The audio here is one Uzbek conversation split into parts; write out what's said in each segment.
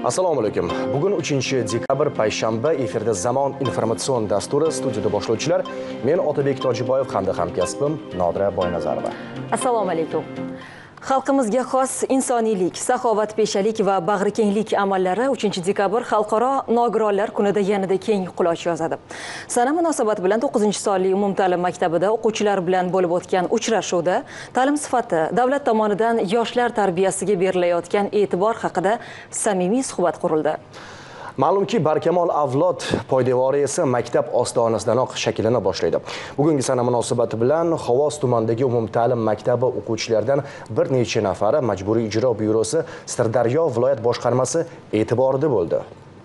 Assalomu alaykum. Bugun 3-dekabr payshanba, efirda Zamon informatsion dasturi, studiyada boshlovchilar men Otabek Tojiboyev hamda hamkasbim Nodira Boynazarova. Assalomu alaykum. Xalqimizga xos insoniylik, saxovatpeshalik va bag'rikenglik amallari 3-dekabr Xalqaro nogironlar kunida yanada keng quloch yozadi. Sana munosabati bilan 9-sonli umumta'lim maktabida o'quvchilar bilan bo'lib o'tgan uchrashuvda ta'lim sifati, davlat tomonidan yoshlar tarbiyasiga berilayotgan e'tibor haqida samimiy suhbat qurildi. Ma'lumki, barkamol avlod poydevori esa maktab ostonasidan shakllana boshlaydi. Bugungi sana munosabati bilan Xovos tumanidagi umumta'lim maktabi o'quvchilaridan bir necha nafari Majburiy ijro byurosi Sirdaryo viloyat boshqarmasi e'tiborida bo'ldi.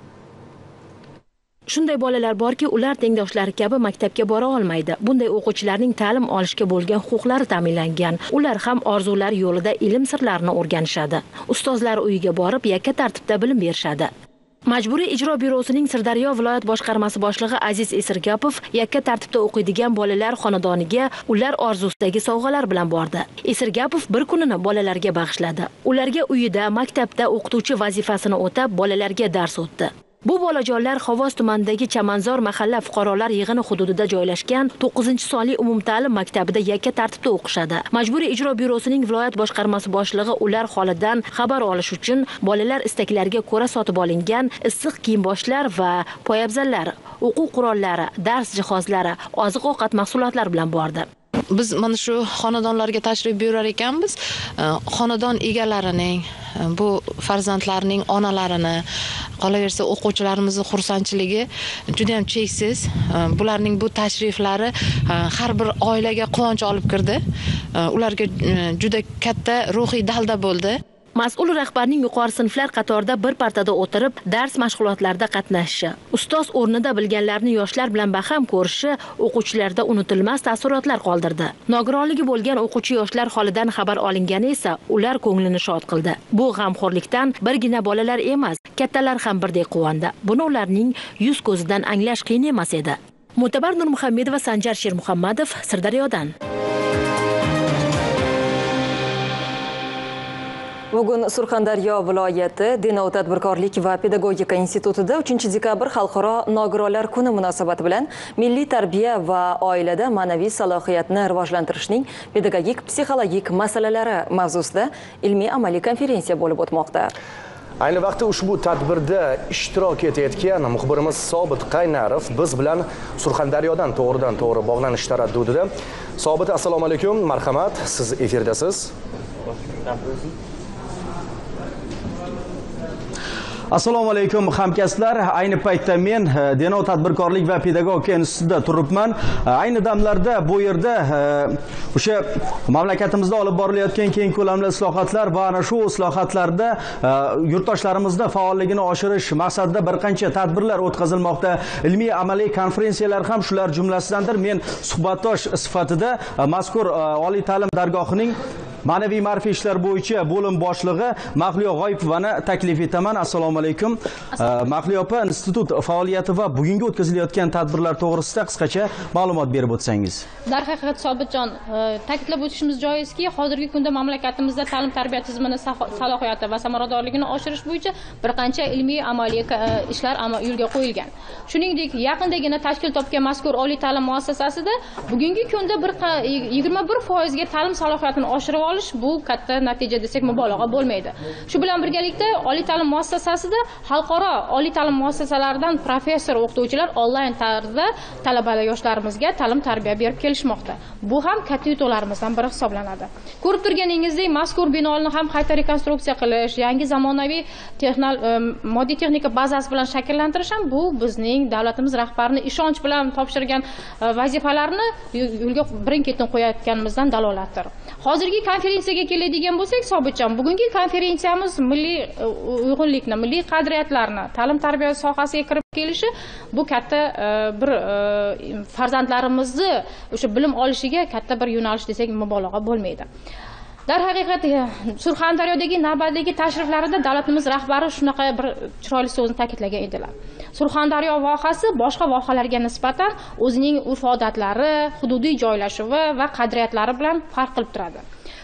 Shunday bolalar borki, ular tengdoshlari kabi maktabga bora olmaydi. Bunday o'quvchilarning ta'lim olishga bo'lgan huquqlari ta'minlangan. Ular ham orzulari yo'lida ilm sirlarini o'rganishadi. Ustozlar uyiga borib, yakka tartibda bilim berishadi. Majburiy ijro byurosining Sirdaryo viloyat boshqarmasi boshlig'i Aziz Esirgapov yakka tartibda o'qiydigan bolalar xonadoniga ular orzusidagi sovg'alar bilan bordi. Esirgapov bir kunini bolalarga bag'ishladi. Ularga uyida, maktabda o'qituvchi vazifasini o'tab, bolalarga dars o'tdi. Bu bolajonlar Xovos tumanidagi Chamanzor mahalla fuqarolar yig'ini hududida joylashgan 9-sonli umumta'lim maktabida yakka tartibda o'qishadi. Majburiy ijro byurosining viloyat boshqarmasi boshlig'i ular holidan xabar olish uchun bolalar istaklariga ko'ra sotib olingan issiq kiyim-boshlar va poyabzallar, o'quv qurollari, dars jihozlari, oziq-ovqat mahsulotlari bilan bordi. Biz mana shu xonadonlarga tashrif buyurar ekanmiz. Xonadon egalarining, bu farzandlarining onalarini, qolaversa o'quvchilarimizning xursandchiligi juda ham cheksiz. Bularning bu tashriflari har bir oilaga quvonch olib kirdi. Ularga juda katta ruhiy dalda bo'ldi. Mas'ul rahbarning yuqori sinflar qatorida bir partada o'tirib, dars mashg'ulotlarida qatnashishi, ustoz o'rnida bilganlarni yoshlar bilan baham ko'rishi o'quvchilarda unutilmas taassurotlar qoldirdi. Nogironligi bo'lgan o'quvchi yoshlar holidan xabar olingani esa ular ko'nglini shod qildi. Bu g'amxo'rlikdan birgina bolalar emas, kattalar ham birdek quvondi. Buni ularning yuz ko'zidan anglash qiyin emas edi. Mo'tabar Nurmuhammedova, Sanjar Shermuhammadov, Sirdaryodan. Bugun Surxondaryo viloyati Denov tadbirkorlik va pedagogika institutida 3-dekabr Xalqaro nogironlar kuni munosabati bilan milliy tarbiya va oilada ma'naviy salohiyatni rivojlantirishning pedagogik psixologik masalalari mavzusida ilmiy-amaliy konferensiya bo'lib o'tmoqda. Ayni vaqtda ushbu tadbirda ishtirok etayotgan muxbirimiz Sobit Qaynarov biz bilan Surxondaryodan to'g'ridan-to'g'ri bog'lanish taraddudida. Sobit, assalomu alaykum, marhamat, siz efirdasiz. Assalomu alaykum hamkasblar. Ayni paytda men Denov tadbirkorlik va pedagogika institutida turibman. Ayni damlarda bu yerda o'sha mamlakatimizda olib borilayotgan keng ko'lamli islohotlar va ana shu islohotlarda yurtdoshlarimizning faolligini oshirish maqsadida bir qancha tadbirlar o'tkazilmoqda. Ilmiy amaliy konferensiyalar ham shular jumlasidandir. Men suhbatdosh sifatida mazkur oliy ta'lim dargohining ma'naviy ma'rifiy ishlar bo'yicha bo'lim boshlig'i Mahliyo G'oyipovani taklif etaman. Assalomu alaykum. Mahliyo opa, institut faoliyati va bugungi o'tkazilayotgan tadbirlar to'g'risida qisqacha ma'lumot berib o'tsangiz. Darhaqiqat Sobitjon, ta'kidlab o'tishimiz joizki, hozirgi kunda mamlakatimizda ta'lim tarbiya tizimini salohiyati va samaradorligini oshirish bo'yicha bir qancha ilmiy amaliy ishlar yo'lga qo'yilgan. Shuningdek, yaqindagina tashkil topgan mazkur oliy ta'lim muassasasida bugungi kunda 21% ga ta'lim salohiyatini oshirib bu katta natija desak mubolag'a bo'lmaydi. Shu bilan birgalikda oliy ta'lim muassasasida xalqaro oliy ta'lim muassasalaridan professor o'qituvchilar onlayn tarzda talabalar yoshlarimizga ta'lim tarbiya berib kelishmoqda. Bu ham katta yutuqlarimizdan biri hisoblanadi. Ko'rib turganingizdek, mazkur binoni ham qayta rekonstruksiya qilish, yangi zamonaviy moddiy texnika bazasi bilan shakllantirish ham bu bizning davlatimiz rahbarining ishonch bilan topshirgan vazifalarni yo'lga birin-ketin qo'yayotganimizdan dalolatdir. Hozirgi konferensiyaga keladigan bo'lsak, Sobitjon, bugungi konferensiyamiz milliy uyg'unlikni, milliy qadriyatlarni, ta'lim tarbiya sohasiga kirib kelishi bu katta bir farzandlarimizni o'sha bilim olishiga katta bir yo'nalish desak mubolag'a bo'lmaydi. Darhaqiqat Surxondaryodagi navbatdagi tashriflarida davlatimiz rahbari shunaqa bir chiroyli so'zni ta'kidlagan edilar. Surxondaryo vohasi boshqa vohalarga nisbatan o'zining urf-odatlari, hududiy joylashuvi va qadriyatlari bilan farq qilib turadi.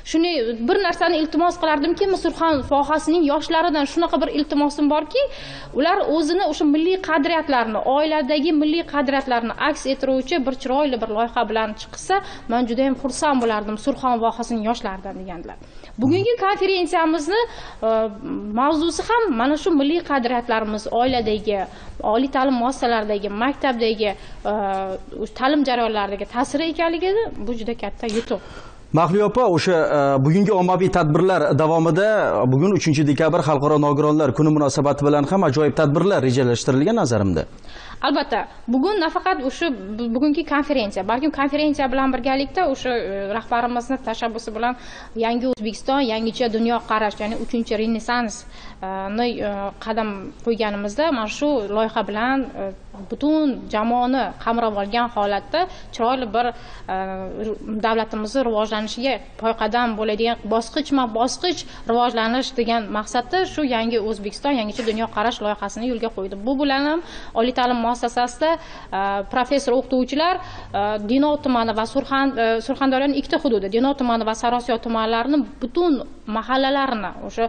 Shuni bir narsani iltimos qilardimki, Surxon sohasining yoshlaridan shunaqa bir iltimosim borki, ular o'zini o'sha milliy qadriyatlarni, oiladagi milliy qadriyatlarni aks ettiruvchi bir chiroyli bir loyiha bilan chiqsa, men juda ham xursand bo'lardim Surxon vohasining yoshlaridan deganlar. Bugungi konferensiyamizni mavzusi ham mana shu milliy qadriyatlarimiz, oiladagi, oliy ta'lim muassasalaridagi, maktabdagi ta'lim jarayonlaridagi ta'siri ekanligini bu juda katta yutuq. Mahliyo opa, o'sha bugungi ommaviy tadbirlar davomida bugun 3-dekabr Xalqaro nogironlar kuni munosabati bilan ham ajoyib tadbirlar rejalashtirilgan nazarimda. Albatta, bugun nafaqat o'sha bugungi konferensiya, balkim konferensiya bilan birgalikda o'sha rahbarimizni tashabbusi bilan yangi O'zbekiston, yangicha dunyo qarash, ya'ni 3-renessansni qadam qo'yganimizda mana shu loyiha bilan butun jamoani qamrab olgan holatda chiroyli bir davlatimizni rivojlanishiga poyqadam bo'ladigan bosqichma-bosqich rivojlanish degan maqsadda shu yangi O'zbekiston, yangicha dunyo qarash loyihasini yo'lga qo'ydi. Bu bilan ham oliy ta'lim muassasasida professor o'qituvchilar Denov tumani va Surxondaryoning ikkita hududi, Denov tumani va Sarosiyo tumanlarining butun mahallalarini, o'sha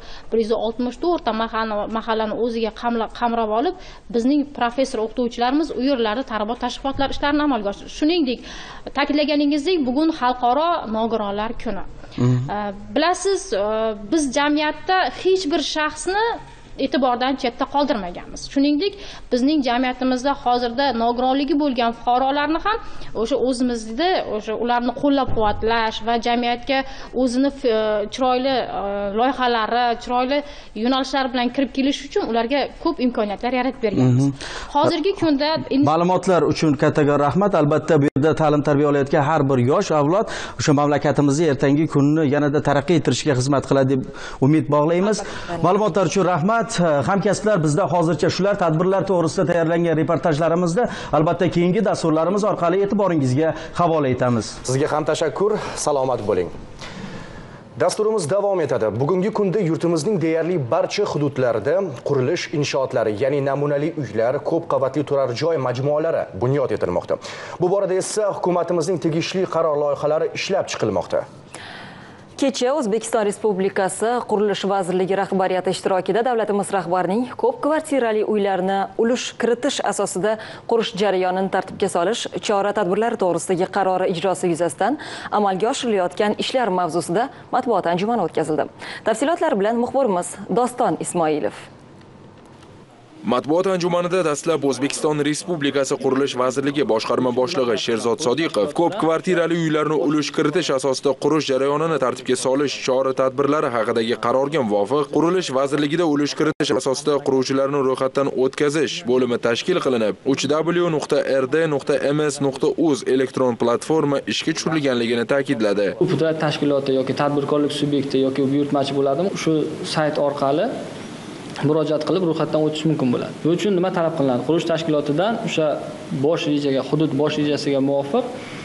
164 ta mahallani o'ziga qamrab olib, bizning professor o'qituvchilarimiz u yerlarda targ'ibot tashviqotlar ishlarini amalga oshirdi. Shuningdek, ta'kidlaganingizdek, bugun xalqaro nogironlar kuni. Bilasiz, biz jamiyatda hech bir shaxsni e'tibordan chetda qoldirmaganmiz. Shuningdek, bizning jamiyatimizda hozirda nogironligi bo'lgan fuqarolarni ham o'sha o'zimizda o'sha ularni qo'llab-quvvatlash va jamiyatga o'zini chiroyli loyihalari, chiroyli yo'nalishlar bilan kirib kelish uchun ularga ko'p imkoniyatlar yaratib berganmiz. Hozirgi kunda ma'lumotlar uchun kattaga rahmat. Albatta, bu yerda ta'lim tarbiya olayotgan har bir yosh avlod o'sha mamlakatimizni ertangi kunni yanada taraqqiy ettirishga xizmat qiladi deb umid bog'laymiz. Ma'lumotlar uchun rahmat. Hamkasblar, bizda hozircha shular, tadbirlar to'g'risida tayyorlangan reportajlarimizni albatta keyingi dasturlarimiz orqali e'tiboringizga havola etamiz. Sizga ham tashakkur, salomat bo'ling. Dasturimiz davom etadi. Bugungi kunda yurtimizning deyarli barcha hududlarida qurilish inshootlari, ya'ni namunali uylar, ko'p qavatli turar joy majmualari bunyod etilmoqda. Bu borada esa hukumatimizning tegishli qaror loyihalari ishlab chiqilmoqda. Kecha O'zbekiston Respublikasi Qurilish vazirligi rahbariyati ishtirokida davlatimiz rahbarining ko'p kvartirali uylarni ulush kiritish asosida qurish jarayonini tartibga solish chora-tadbirlari to'g'risidagi qarori ijrosi yuzasidan amalga oshirilayotgan ishlar mavzusida matbuot anjumani o'tkazildi. Tafsilotlar bilan muxbirimiz Doston Ismoilov. Matbuot anjumanida dastlab O'zbekiston Respublikasi Qurilish vazirligi boshqarma boshlig'i Sherzod Sodiqov ko'p kvartirali uylarni ulush kiritish asosida qurish jarayonini tartibga solish chora-tadbirlari haqidagi qarorga muvofiq Qurilish vazirligida ulush kiritish asosida quruvchilarni ro'yxatdan o'tkazish bo'limi tashkil qilinib, www.rd.ms.uz elektron platforma ishga tushirilganligini ta'kidladi. Davlat tashkiloti yoki tadbirkorlik subyekti yoki buyurtmachi bo'ladimi, shu sayt orqali murojaat qilib ro'yxatdan o'tish mumkin bo'ladi. Bu uchun nima talab qilinadi? Qurilish tashkilotidan o'sha bosh rejaga, hudud bosh rejasiga muvofiq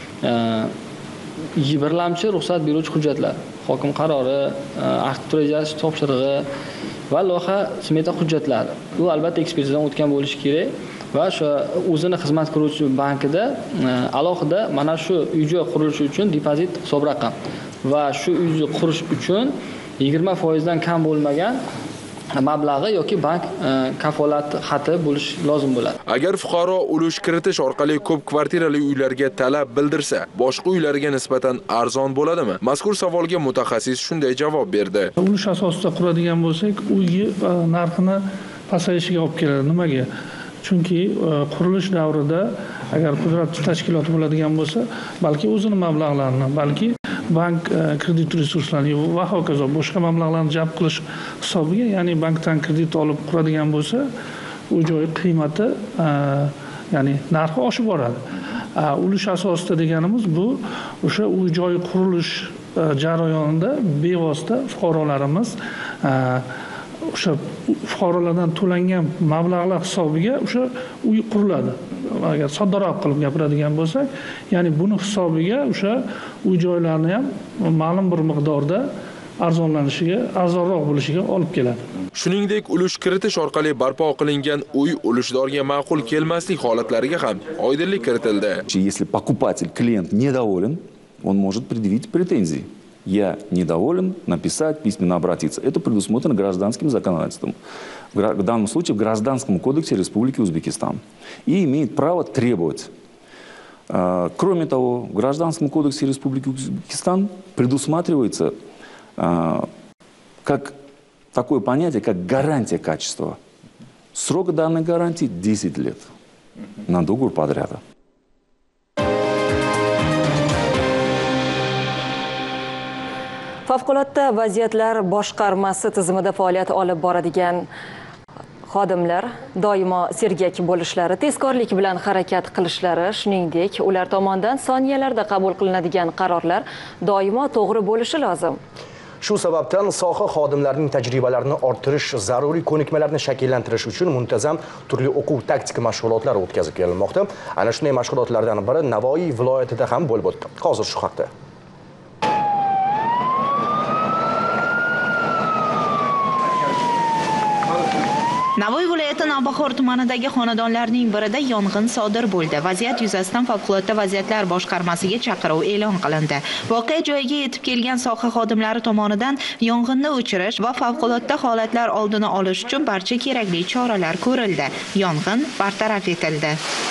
birlamchi ruxsat beruvchi hujjatlar, hokim qarori, akt rejasi topshirig'i va loyiha smeta hujjatlari. Bu albatta ekspertizadan o'tgan bo'lishi kerak va o'sha o'zini xizmat ko'ruvchi bankida alohida mana shu uy-joy qurilishi uchun depozit hisob raqam va shu uyni qurish uchun 20% dan kam bo'lmagan mablag'i yoki bank kafolat xati bo'lish lozim bo'ladi. Agar fuqaro ulush kiritish orqali ko'p kvartirali uylarga talab bildirsa, boshqa uylarga nisbatan arzon bo'ladimi? Mazkur savolga mutaxassis shunday javob berdi. Ulush asosida quradigan bo'lsak, uyni narxini pasayishiga olib keladi. Nimaga? Chunki qurilish davrida agar pudratli tashkilot bo'ladigan bo'lsa, balki o'zini mablag'larini, balki bank kredit resurslarini va hokazo boshqa mablag'larni jalb qilish hisobiga, ya'ni bankdan kredit olib quradigan bo'lsa, u joy qiymati, ya'ni narxi oshib boradi. Ulush asosida deganimiz bu o'sha uy joy qurilish jarayonida bevosita fuqarolarimiz o'sha fuqarolardan to'langan mablag'lar hisobiga o'sha uy quriladi. Agar soddaroq qilib gapiradigan bo'lsak, ya'ni buni hisobiga o'sha uy joylarni ham ma'lum bir miqdorda arzonlanishiga, arzonroq bo'lishiga olib keladi. Shuningdek, ulush kiritish orqali barpo qilingan uy ulushdorga ma'qul kelmaslik holatlariga ham oydinlik kiritildi. Если покупатель, клиент недоволен, он может предъявить претензии. я недоволен, написать, письменно обратиться. Это предусмотрено гражданским законодательством. В данном случае в Гражданском кодексе Республики Узбекистан. И имеет право требовать. Кроме того, в Гражданском кодексе Республики Узбекистан предусматривается как такое понятие, как гарантия качества. Срок данной гарантии 10 лет на договор подряда. Favqulodda vaziyatlar boshqarmasi tizimida faoliyat olib boradigan xodimlar doimo sergak bo'lishlari, tezkorlik bilan harakat qilishlari, shuningdek, ular tomonidan soniyalarda qabul qilinadigan qarorlar doimo to'g'ri bo'lishi lozim. Shu sababdan soha xodimlarining tajribalarini orttirish, zaruriy ko'nikmalarni shakllantirish uchun muntazam turli o'quv taktik mashg'ulotlar o'tkazib kelinmoqda. Ana shunday mashg'ulotlardan biri Navoiy viloyatida ham bo'lib o'tdi. Hozir shu haqda. Navoiy viloyati Navbahor tumanidagi xonadonlarning birida yong'in sodir bo'ldi. Vaziyat yuzasidan favqulodda vaziyatlar boshqarmasiga chaqiruv e'lon qilindi. Voqea joyiga yetib kelgan soha xodimlari tomonidan yong'inni o'chirish va favqulodda holatlar oldini olish uchun barcha kerakli choralar ko'rildi. Yong'in bartaraf etildi.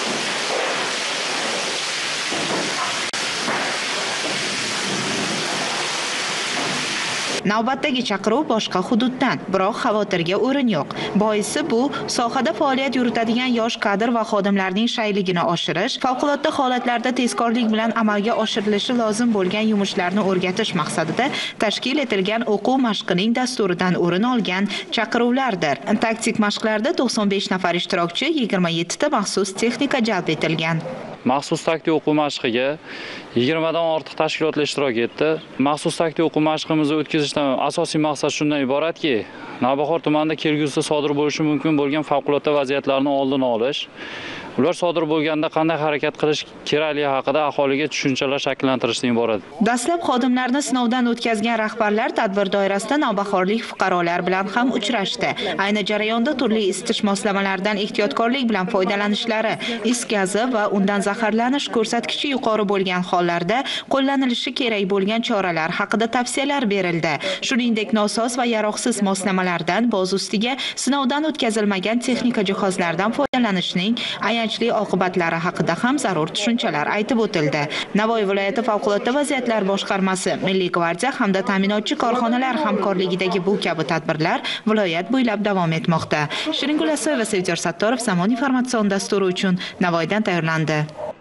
Navbatdagi chaqiruv boshqa hududdan, biroq xavotirga o'rin yo'q. Boisi bu sohada faoliyat yuritadigan yosh kadr va xodimlarning shayligini oshirish, favqulodda holatlarda tezkorlik bilan amalga oshirilishi lozim bo'lgan yumushlarni o'rgatish maqsadida tashkil etilgan o'quv mashqining dasturidan o'rin olgan chaqiruvlardir. Taktik mashqlarda 95 nafar ishtirokchi, 27 ta maxsus texnika jalb etilgan. Maxsus taktik o'quv mashqiga 20 dan ortiq tashkilotlar ishtirok etdi. Maxsus taktik o'quv mashqimizni o'tkazishdan asosiy maqsad shundan iboratki, Navbahor tumanida kelgusida sodir bo'lishi mumkin bo'lgan favqulodda vaziyatlarni oldini olish, ular sodir bo'lganda qanday harakat qilish kerakligi haqida aholiga tushunchalar shakllantirishdan iborat. Dastlab xodimlarni sinovdan o'tkazgan rahbarlar tadbir doirasida navbahorlik fuqarolar bilan ham uchrashdi. Ayni jarayonda turli isitish moslamalaridan ehtiyotkorlik bilan foydalanishlari, is gazi va undan zaharlanish ko'rsatkichi yuqori bo'lgan hollarda qo'llanilishi kerak bo'lgan choralar haqida tavsiyalar berildi. Shuningdek, nosoz va yaroqsiz moslamalardan boz ustiga sinovdan o'tkazilmagan texnika jihozlardan foydalanishning ayanchli oqibatlari haqida ham zarur tushunchalar aytib o'tildi. Navoiy viloyati favqulodda vaziyatlar boshqarmasi, Milliy gvardiya hamda ta'minotchi korxonalar hamkorligidagi bu kabi tadbirlar viloyat bo'ylab davom etmoqda. Shiringul Asoy va Sevjar Sattorov Zamon informatsion dasturi uchun Navoiydan tayyorlandi.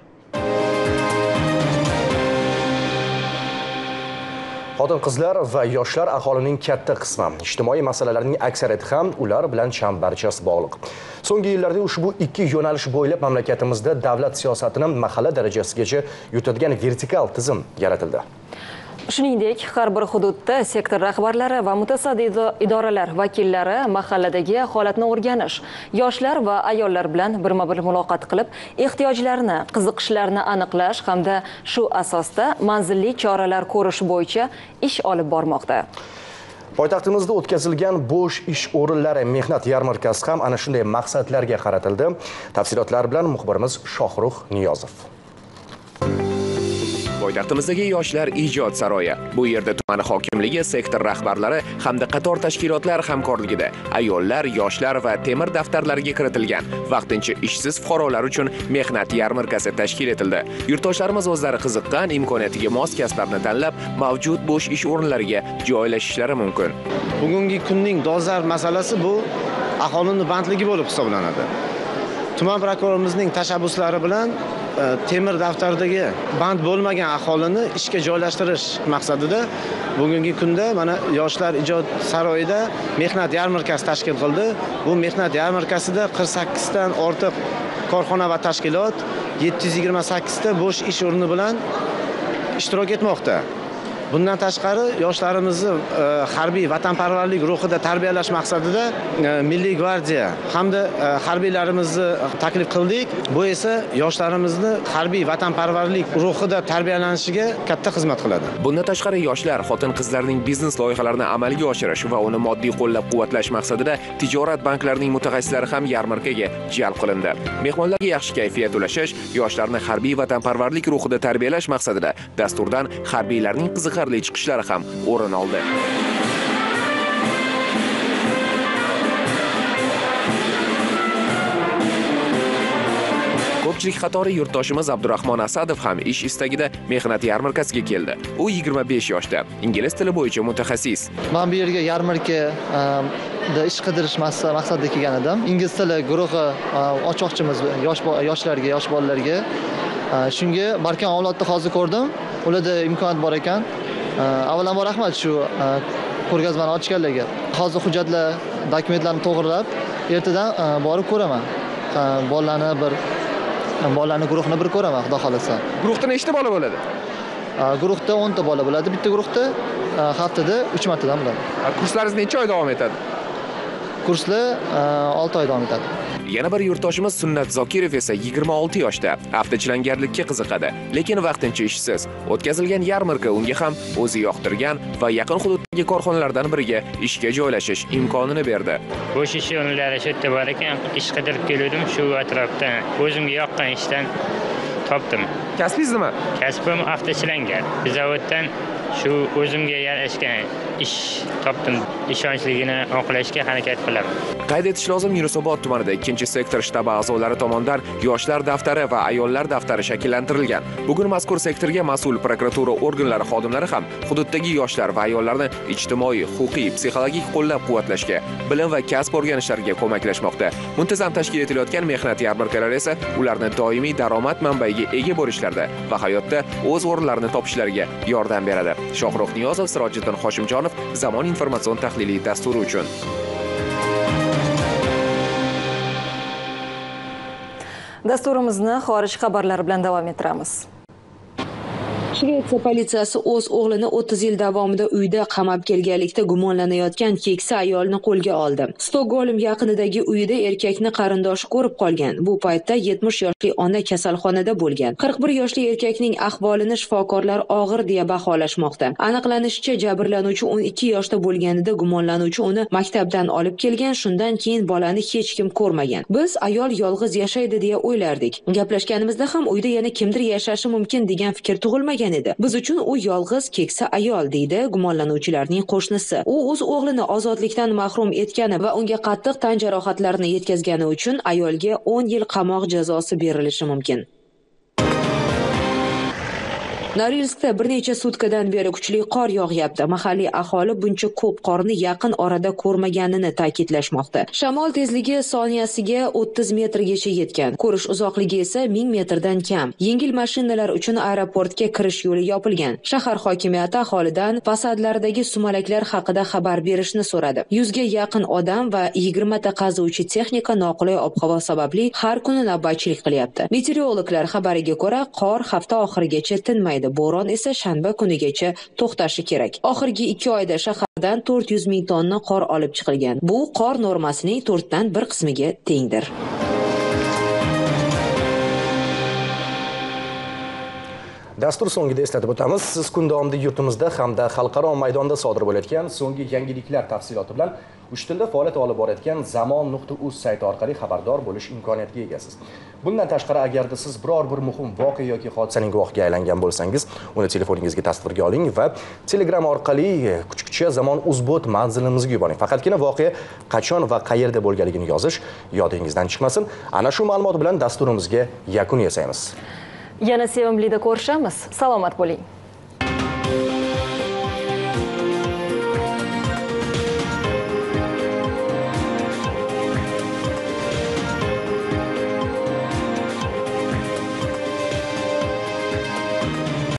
Xotin-qizlar va yoshlar aholining katta qismi. Ijtimoiy masalalarning aksariyati ham ular bilan chambarchas bog'liq. So'nggi yillarda ushbu ikki yo'nalish bo'ylab mamlakatimizda davlat siyosatini mahalla darajasigacha yutadigan vertikal tizim yaratildi. Shuningdek, har bir hududda sektor rahbarlari va mutasaddi idoralar vakillari mahalladagi holatni o'rganish, yoshlar va ayollar bilan birma-bir muloqot qilib, ehtiyojlarini, qiziqishlarini aniqlash hamda shu asosda manzilli choralar ko'rish bo'yicha ish olib bormoqda. Poytaxtimizda o'tkazilgan bo'sh ish o'rinlari mehnat yarmarkasi ham ana shunday maqsadlarga qaratildi. Tafsilotlar bilan muxbirimiz Shohrux Niyozov. Poytaxtimizdagi yoshlar ijod saroyi. Bu yerda tuman hokimligi, sektor rahbarlari hamda qator tashkilotlar hamkorligida ayollar, yoshlar va temir daftarlariga kiritilgan vaqtincha ishsiz fuqarolar uchun mehnat yarmarkasi tashkil etildi. Yurtdoshlarimiz o'zlari qiziqqan, imkoniyatiga mos kasblarni tanlab, mavjud bo'sh ish o'rinlariga joylashishlari mumkin. Bugungi kunning dolzarb masalasi bu aholining bandligi bo'lib hisoblanadi. Tuman prokurorimizning tashabbuslari bilan temir daftardagi band bo'lmagan aholini ishga joylashtirish maqsadida bugungi kunda mana yoshlar ijod saroyida mehnat yarmarkasi tashkil qildi. Bu mehnat yarmarkasida 48 dan ortiq korxona va tashkilot 728 ta bo'sh ish o'rni bilan ishtirok etmoqda. Bundan tashqari yoshlarimizni harbiy vatanparvarlik ruhida tarbiyalash maqsadida Milliy gvardiya hamda harbiylarimizni taklif qildik. Bu esa yoshlarimizni harbiy vatanparvarlik ruhida tarbiyalanishiga katta xizmat qiladi. Bundan tashqari yoshlar xotin-qizlarning biznes loyihalarini amalga oshirish va uni moddiy qo'llab-quvvatlash maqsadida tijorat banklarining mutaxassislari ham yarmarkaga jalb qilindi. Mehmonlarga yaxshi kayfiyat ulashish, yoshlarni harbiy vatanparvarlik ruhida tarbiyalash maqsadida dasturdan harbiylarning qiziqarli qiziqarli chiqishlari ham o'rin oldi. Ko'pchilik qatori yurtdoshimiz Abdurahmon Asadov ham ish istagida mehnat yarmarkasiga keldi. U 25 yoshda, ingliz tili bo'yicha mutaxassis. Men bu yerga yarmarkada ish qidirish maqsadida kelgan edim. Ingliz tili guruhi ochmoqchimiz yoshlarga, yosh bolalarga. Shunga barkan avlodni hozir ko'rdim. Ularda imkoniyat bor ekan. Avvalambor rahmat shu ko'rgazmani ochganlarga. Hozir hujjatlar, dokumentlarni to'g'rilab, ertadan borib ko'raman. Bolalarning guruhini bir ko'raman, xudo xolasa. Guruhda nechta bola bo'ladi? Guruhda 10 ta bola bo'ladi. Bitta guruhda haftada 3 martadan bo'ladi. Kurslaringiz necha oy davom etadi? Kurslar 6 oy davom etadi. Yana bir yurtdoshimiz Sunnat Zokirov esa 26 yoshda, avtochilangarlikka qiziqadi, lekin vaqtincha ishsiz. O'tkazilgan yarmarka unga ham o'zi yoqtirgan va yaqin hududdagi korxonalardan biriga ishga joylashish imkonini berdi. Bo'sh ish o'rinlari shu yerda bor ekan, ish qidirib keldim shu atrofda. O'zimga yoqqan ishdan topdim. Kasbingiz nima? Kasbim avtochilangar. Zavoddan shu o'zimga yarashgan ish topdim. Ishonchligini oqlashga harakat qilaman. Qayd etish lozim, Yunusobod tumanida 2-sektor shtabi a'zolari tomonidan yoshlar daftari va ayollar daftari shakllantirilgan. Bugun mazkur sektorga mas'ul prokuratura organlari xodimlari ham hududdagi yoshlar va ayollarni ijtimoiy, huquqiy, psixologik qo'llab-quvvatlashga, bilim va kasb o'rganishlariga ko'maklashmoqda. Muntazam tashkil etilayotgan mehnat yarmarkalari esa ularni doimiy daromad manbaiga ega bo'lishlarida va hayotda o'z o'rinlarini topishlariga yordam beradi. Shohruh Niyozov, Sirojiddin Hoshimjonov, Zamon informatsion tahliliy dasturi uchun. Dasturimizni xorij xabarlari bilan davom ettiramiz. Shvetsiya politsiyasi o'z o'g'lini 30 yil davomida uyda qamab kelganlikda gumonlanayotgan keksa ayolni qo'lga oldi. Stokgolm yaqinidagi uyida erkakni qarindoshi ko'rib qolgan. Bu paytda 70 yoshli ona kasalxonada bo'lgan. 41 yoshli erkakning ahvolini shifokorlar og'ir deya baholashmoqda. Aniqlanishicha, jabrlanuvchi 12 yoshda bo'lganida gumonlanuvchi uni maktabdan olib kelgan, shundan keyin bolani hech kim ko'rmagan. Biz ayol yolg'iz yashaydi deya o'ylardik. Gaplashganimizda ham uyda yana kimdir yashashi mumkin degan fikr tug'ilmagan. Biz uchun u yolg'iz keksa ayol, deydi gumonlanuvchilarning qo'shnisi. U o'z o'g'lini ozodlikdan mahrum etgani va unga qattiq tan jarohatlarini yetkazgani uchun ayolga 10 yil qamoq jazosi berilishi mumkin. Norilskda bir necha sutkadan beri kuchli qor yog'yapti. Mahalliy aholi buncha ko'p qorni yaqin orada ko'rmaganini ta'kidlashmoqda. Shamol tezligi soniyasiga 30 metrgacha yetgan. Ko'rish uzoqligi esa 1000 metrdan kam. Yengil mashinalar uchun aeroportga kirish yo'li yopilgan. Shahar hokimiyati aholidan fasadlardagi sumalaklar haqida xabar berishni so'radi. 100 ga yaqin odam va 20 ta qazuvchi texnika noqulay ob-havo sababli har kuni navbatchilik qilyapti. Meteorologlar xabariga ko'ra, qor hafta oxirigacha tinmaydi. Bo'ron esa shanba kunigacha to'xtashi kerak. Oxirgi 2 oyda shahardan 400 ming tonna qor olib chiqilgan. Bu qor normasining 4 dan 1 qismiga tengdir. Dastur so'ngida eslatib o'tamiz, siz kun davomida yurtimizda hamda xalqaro maydonda sodir bo'layotgan so'nggi yangiliklar tafsiloti bilan 3 tilda faoliyat olib borayotgan zamon.uz sayti orqali xabardor bo'lish imkoniyatiga egasiz. Bundan tashqari, agarda siz biror bir muhim voqea yoki hodisaning guvohiga aylangan bo'lsangiz, uni telefoningizga tasvirga oling va Telegram orqali kuchukcha zamon.uz manzilimizga yuboring. Faqatgina voqea qachon va qayerda bo'lganligini yozish yodingizdan chiqmasin. Ana shu ma'lumot bilan dasturimizga yakun yasaymiz. Yana sevimlida ko'rishamiz. Salomat bo'ling.